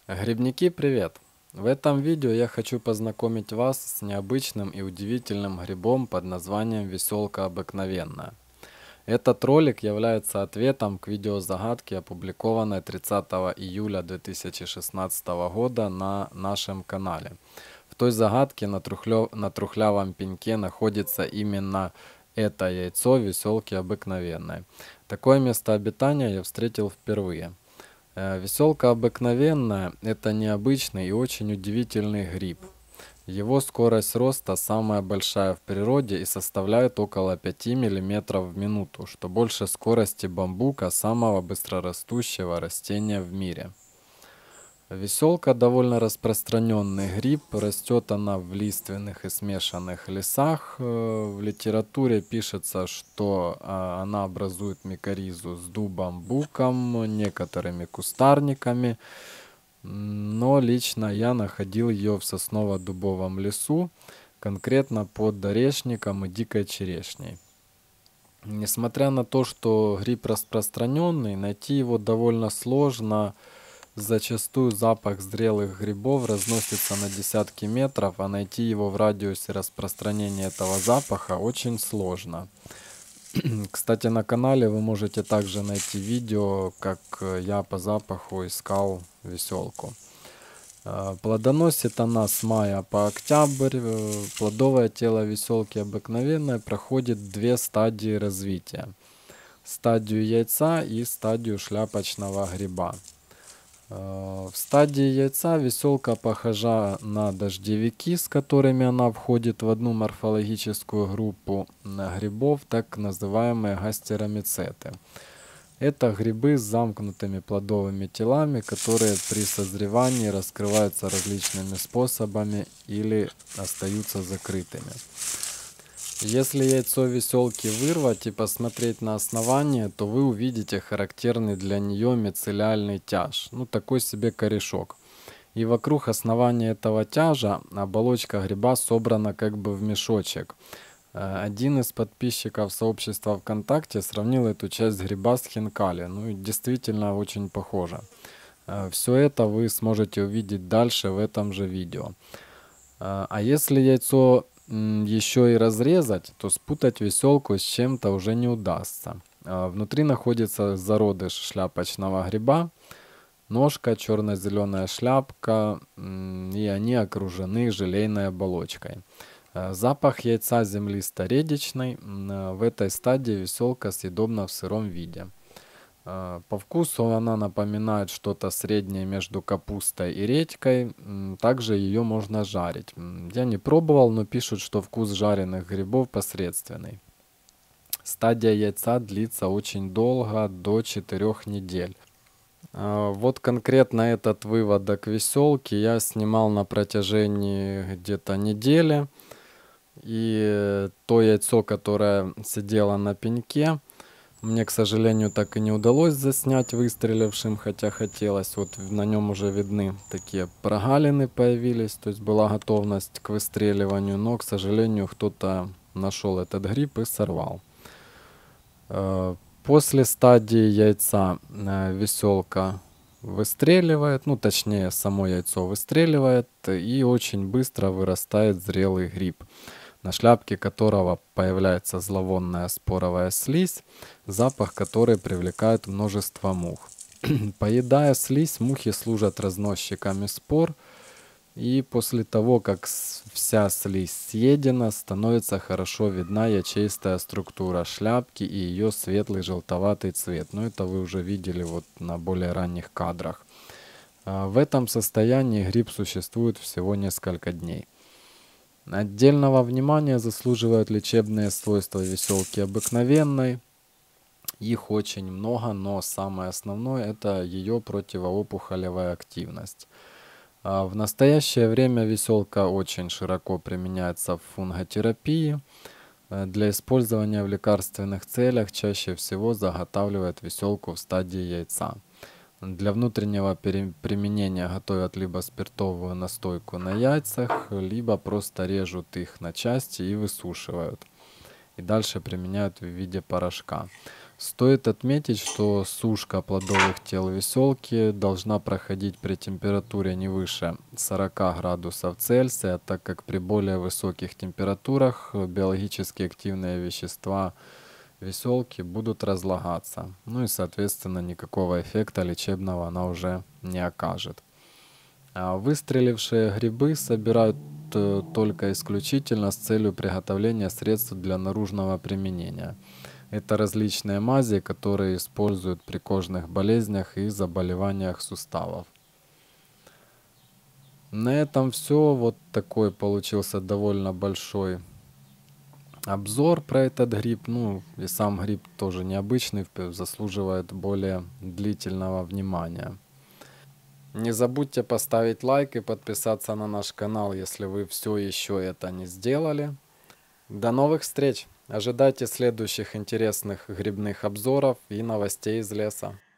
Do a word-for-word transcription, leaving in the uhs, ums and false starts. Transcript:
Грибники, привет! В этом видео я хочу познакомить вас с необычным и удивительным грибом под названием веселка обыкновенная. Этот ролик является ответом к видеозагадке, опубликованной тридцатого июля две тысячи шестнадцатого года на нашем канале. В той загадке на, трухлё... на трухлявом пеньке находится именно это яйцо веселки обыкновенной. Такое место обитания я встретил впервые. Э, Веселка обыкновенная — это необычный и очень удивительный гриб. Его скорость роста самая большая в природе и составляет около пяти миллиметров в минуту, что больше скорости бамбука, самого быстрорастущего растения в мире. Веселка довольно распространенный гриб, растет она в лиственных и смешанных лесах. Э, В литературе пишется, что а, она образует микоризу с дубом, буком, некоторыми кустарниками, М, но лично я находил ее в сосново-дубовом лесу, конкретно под орешником и дикой черешней. Несмотря на то, что гриб распространенный, найти его довольно сложно. Зачастую запах зрелых грибов разносится на десятки метров, а найти его в радиусе распространения этого запаха очень сложно. Кстати, на канале вы можете также найти видео, как э, я по запаху искал веселку. Э, Плодоносит она с мая по октябрь. Э, Плодовое тело веселки обыкновенной проходит две стадии развития. Стадию яйца и стадию шляпочного гриба. Э, В стадии яйца веселка похожа на дождевики, с которыми она входит в одну морфологическую группу м, грибов, так называемые гастеромицеты. Это грибы с замкнутыми плодовыми телами, которые при созревании раскрываются различными способами или остаются закрытыми. Если яйцо веселки вырвать и посмотреть на основание, то вы увидите характерный для нее мицеллиальный тяж, ну такой себе корешок. И вокруг основания этого тяжа оболочка гриба собрана как бы в мешочек. Э, Один из подписчиков сообщества ВКонтакте сравнил эту часть гриба с хинкали, ну и действительно очень похоже. Все это вы сможете увидеть дальше в этом же видео. А а если яйцо м, еще и разрезать, то спутать веселку с чем-то уже не удастся. А Внутри находится зародыш шляпочного гриба, ножка, черно-зеленая шляпка, м, и они окружены желейной оболочкой. А Запах яйца землисто-редичный. м, а В этой стадии веселка съедобна в сыром виде. А, По вкусу она напоминает что-то среднее между капустой и редькой. М, Также ее можно жарить. М, Я не пробовал, но пишут, что вкус жареных грибов посредственный. Стадия яйца длится очень долго, до четырёх недель. А, Вот конкретно этот выводок веселки я снимал на протяжении где-то недели. И э, то яйцо, которое сидело на пеньке, мне, к сожалению, так и не удалось заснять выстрелившим, хотя хотелось. Вот в- на нем уже видны такие прогалины появились, то есть была готовность к выстреливанию, но, к сожалению, кто-то нашел этот гриб и сорвал. Э, После стадии яйца э, веселка выстреливает, ну точнее само яйцо выстреливает и очень быстро вырастает зрелый гриб, на шляпке которого появляется зловонная споровая слизь, запах которой привлекает множество мух. Поедая слизь, мухи служат разносчиками спор, и после того, как с- вся слизь съедена, становится хорошо видна ячеистая структура шляпки и ее светлый желтоватый цвет. Но это вы уже видели вот на более ранних кадрах. А, В этом состоянии гриб существует всего несколько дней. Отдельного внимания заслуживают лечебные свойства веселки обыкновенной. Их очень много, но самое основное — это ее противоопухолевая активность. А В настоящее время веселка очень широко применяется в фунготерапии. Э, Для использования в лекарственных целях чаще всего заготавливают веселку в стадии яйца. Для внутреннего пере- применения готовят либо спиртовую настойку на яйцах, либо просто режут их на части и высушивают. И дальше применяют в виде порошка. Стоит отметить, что сушка плодовых тел веселки должна проходить при температуре не выше сорока градусов Цельсия, так как при более высоких температурах биологически активные вещества веселки будут разлагаться. Ну и, соответственно, никакого эффекта лечебного она уже не окажет. А выстрелившие грибы собирают э, только исключительно с целью приготовления средств для наружного применения. Это различные мази, которые используют при кожных болезнях и заболеваниях суставов. На этом все. Вот такой получился довольно большой обзор про этот гриб. Ну и сам гриб тоже необычный, заслуживает более длительного внимания. Не забудьте поставить лайк и подписаться на наш канал, если вы все еще это не сделали. До новых встреч! Ожидайте следующих интересных грибных обзоров и новостей из леса.